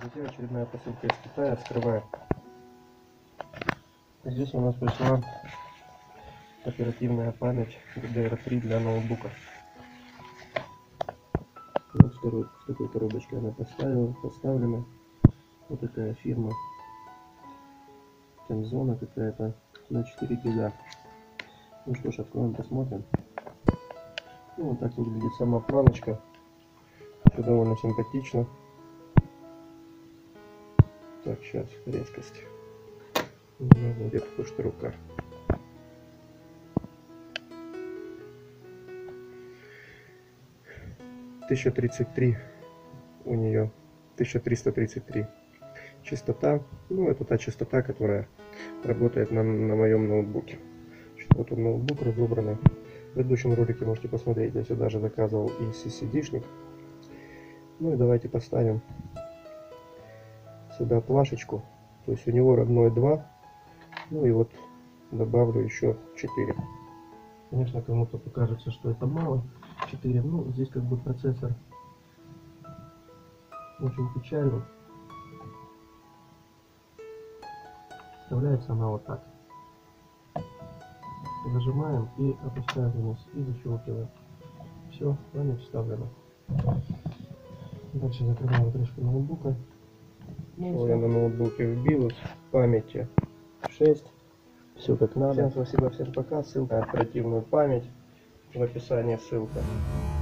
Друзья, очередная посылка из Китая. Открываем. Здесь у нас пришла оперативная память DDR3 для ноутбука. Вот в такой коробочке она поставлена. Вот такая фирма. Темзона какая-то на 4 гига. Ну что ж, откроем, посмотрим. Ну, вот так выглядит сама планочка. Все довольно симпатично. Так, сейчас резкость. Где-то пушит рука. «1033» у нее, 1333 частота. Ну, это та частота, которая работает на моем ноутбуке. Вот он, ноутбук разобранный. В предыдущем ролике можете посмотреть, я сюда же заказывал и SSD-шник. Ну и давайте поставим сюда плашечку. То есть у него родной 2. Ну и вот добавлю еще 4. Конечно, кому-то покажется, что это мало. 4. Ну, здесь как бы процессор очень печальный. Вставляется она вот так. Зажимаем и опускаем вниз. И защелкиваем. Все, память вставлена. Дальше закрываем крышку ноутбука. Ну, я на ноутбуке вбил памяти 6. Все как надо. Всем спасибо, всем пока. Ссылка на оперативную память в описании, ссылка.